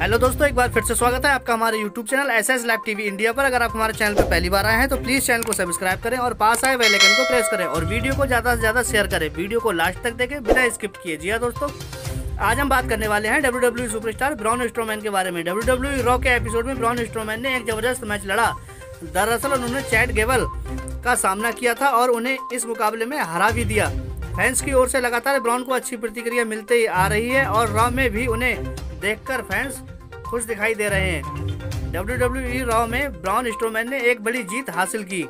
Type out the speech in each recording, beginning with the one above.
Hello दोस्तों, एक बार फिर से स्वागत है आपका हमारे YouTube channel SS live TV India पर। अगर आप हमारे चैनल पर पहली बार आए हैं तो प्लीज़ चैनल को सब्सक्राइब करें और पास आए बेल आइकन को प्रेस करें और वीडियो को ज़्यादा से ज़्यादा शेयर करें। वीडियो को लास्ट तक देखें बिना स्किप किए। जी हाँ दोस्तों, आज हम बात करने वाले हैं WWE सुपरस्टार ब्रॉन स्ट्रोमैन के बारे में। WWE रॉ के एपिसोड में ब्रॉन स्ट्रोमैन ने एक जबरदस्त मैच लड़ा। दरअसल उन्होंने चैट गेबल का सामना किया था और उन्हें इस मुकाबले में हरा भी दिया। फैंस की ओर से लगातार ब्रॉन को अच्छी प्रतिक्रिया मिलते ही आ रही है और रॉ में भी उन्हें देखकर फैंस खुश दिखाई दे रहे हैं। WWE रॉ में ब्रॉन स्ट्रोमैन ने एक बड़ी जीत हासिल की।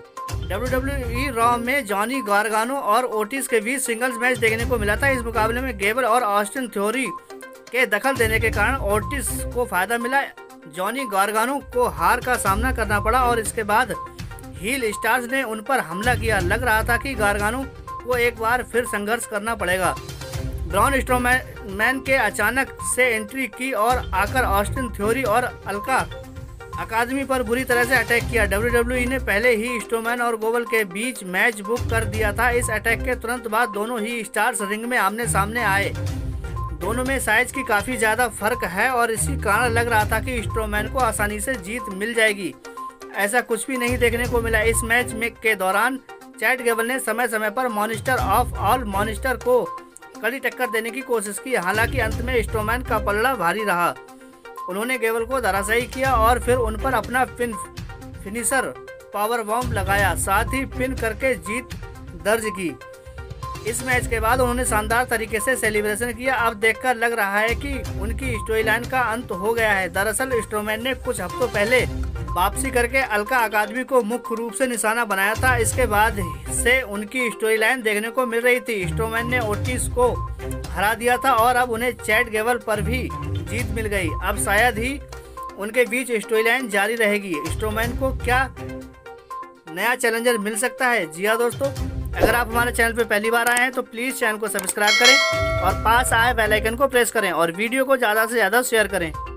WWE रॉ में जॉनी गारगानो और ओटिस के बीच सिंगल्स मैच देखने को मिला था। इस मुकाबले में गेबल और ऑस्टिन थ्योरी के दखल देने के कारण ओटिस को फायदा मिला। जॉनी गारगानो को हार का सामना करना पड़ा और इसके बाद हील स्टार्स ने उन पर हमला किया। लग रहा था कि गारगानो को एक बार फिर संघर्ष करना पड़ेगा। ब्रॉन स्ट्रोमैन के अचानक से एंट्री की और आकर ऑस्टिन थ्योरी और अल्का अकादमी पर बुरी तरह से अटैक किया। WWE ने पहले ही स्ट्रोमैन और गोबल के बीच मैच बुक कर दिया था। इस अटैक के तुरंत बाद दोनों ही स्टार्स रिंग में आमने सामने आए। दोनों में साइज की काफ़ी ज़्यादा फर्क है और इसी कारण लग रहा था कि स्ट्रोमैन को आसानी से जीत मिल जाएगी। ऐसा कुछ भी नहीं देखने को मिला। इस मैच में के दौरान चैट गेबल ने समय समय पर मॉन्स्टर ऑफ ऑल मॉन्स्टर को कड़ी टक्कर देने की कोशिश की। हालांकि अंत में स्ट्रोमैन का पलड़ा भारी रहा। उन्होंने गेबल को धराशायी किया और फिर उन पर अपना फिनिशर पावर बॉम्ब लगाया, साथ ही पिन करके जीत दर्ज की। इस मैच के बाद उन्होंने शानदार तरीके से सेलिब्रेशन किया। अब देखकर लग रहा है कि उनकी स्टोरीलाइन का अंत हो गया है। दरअसल स्ट्रोमैन ने कुछ हफ्तों पहले वापसी करके अल्का अकादमी को मुख्य रूप से निशाना बनाया था। इसके बाद से उनकी स्टोरीलाइन देखने को मिल रही थी। स्ट्रोमैन ने ओटिस को हरा दिया था और अब उन्हें चैट गेबल पर भी जीत मिल गई। अब शायद ही उनके बीच स्टोरीलाइन जारी रहेगी। स्ट्रोमैन को क्या नया चैलेंजर मिल सकता है? जी हाँ दोस्तों, अगर आप हमारे चैनल पर पहली बार आए हैं तो प्लीज़ चैनल को सब्सक्राइब करें और पास आए बेल आइकन को प्रेस करें और वीडियो को ज़्यादा से ज़्यादा शेयर करें।